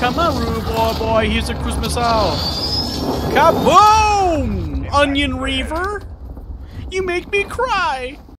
Kamaru, boy, here's a Christmas owl. Kaboom! Onion Reaver! You make me cry!